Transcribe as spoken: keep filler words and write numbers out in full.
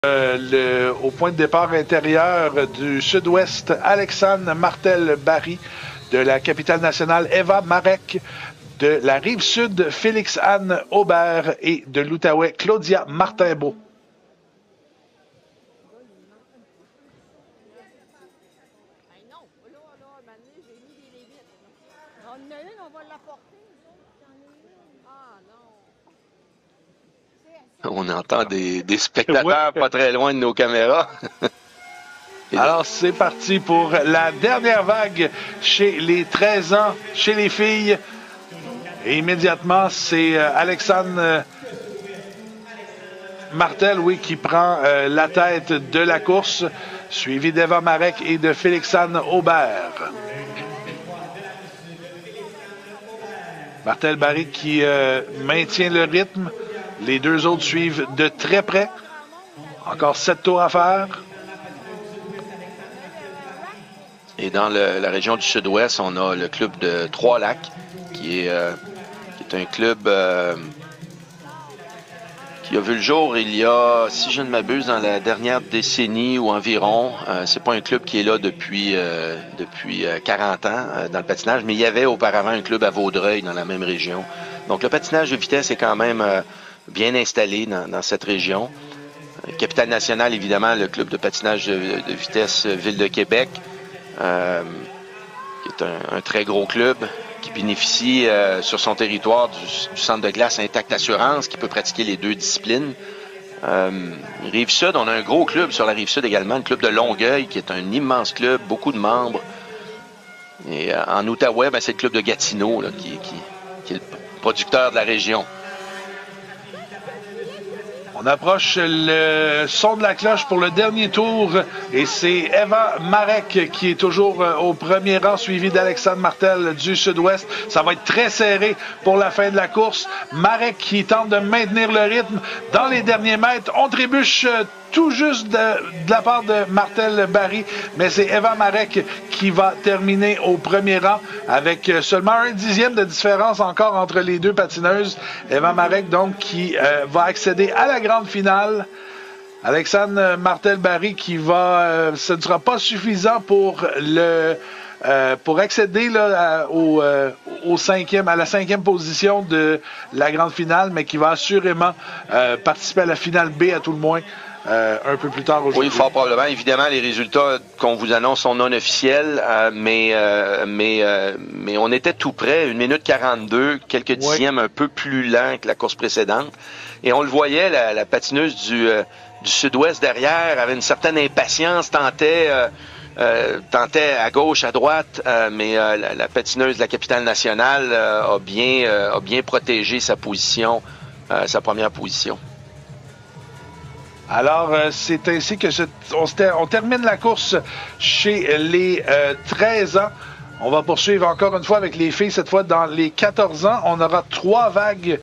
Euh, le, au point de départ intérieur du sud-ouest, Alexandre Martel-Barry, de la capitale nationale, Eva Marek, de la rive sud, Félix-Anne Aubert et de l'Outaouais, Claudia Martin-Beau. On entend des, des spectateurs ouais. Pas très loin de nos caméras. Alors, c'est parti pour la dernière vague chez les treize ans, chez les filles. Et immédiatement, c'est Alexandre euh, Martel, oui, qui prend euh, la tête de la course, suivi d'Eva Marek et de Félix-Anne Aubert. Martel-Barry qui euh, maintient le rythme. Les deux autres suivent de très près. Encore sept tours à faire. Et dans le, la région du sud-ouest, on a le club de Trois-Lacs, qui est, euh, qui est un club euh, qui a vu le jour il y a, si je ne m'abuse, dans la dernière décennie ou environ. Euh, c'est pas un club qui est là depuis, euh, depuis quarante ans euh, dans le patinage, mais il y avait auparavant un club à Vaudreuil dans la même région. Donc le patinage de vitesse est quand même euh, bien installé dans, dans cette région. Euh, Capitale nationale, évidemment, le club de patinage de, de vitesse euh, Ville de Québec. Euh, qui est un, un très gros club qui bénéficie euh, sur son territoire du, du centre de glace Intact Assurance qui peut pratiquer les deux disciplines. Euh, Rive-Sud, on a un gros club sur la Rive-Sud également, le club de Longueuil qui est un immense club, beaucoup de membres. Et euh, en Outaouais, ben, c'est le club de Gatineau là, qui, qui, qui est le producteur de la région. On approche le son de la cloche pour le dernier tour et c'est Eva Marek qui est toujours au premier rang, suivi d'Alexandre Martel du sud-ouest. Ça va être très serré pour la fin de la course. Marek qui tente de maintenir le rythme dans les derniers mètres. On trébuche tout juste de, de la part de Martel-Barry, mais c'est Eva Marek qui va terminer au premier rang avec seulement un dixième de différence encore entre les deux patineuses. Eva Marek, donc, qui euh, va accéder à la grande finale. Alexandre Martel-Barry qui va... Euh, ce ne sera pas suffisant pour le... Euh, pour accéder là, à, au, euh, au cinquième, à la cinquième position de la grande finale, mais qui va assurément euh, participer à la finale B à tout le moins. Euh, un peu plus tard aujourd'hui. Oui, fort probablement. Évidemment, les résultats qu'on vous annonce sont non officiels, euh, mais, euh, mais, euh, mais on était tout près, une minute quarante-deux, quelques dixièmes oui. Un peu plus lent que la course précédente. Et on le voyait, la, la patineuse du, euh, du sud-ouest derrière avait une certaine impatience, tentait, euh, euh, tentait à gauche, à droite, euh, mais euh, la, la patineuse de la capitale nationale euh, a, bien, euh, a bien protégé sa position, euh, sa première position. Alors, euh, c'est ainsi que se, on, se ter, on termine la course chez les euh, treize ans. On va poursuivre encore une fois avec les filles, cette fois dans les quatorze ans. On aura trois vagues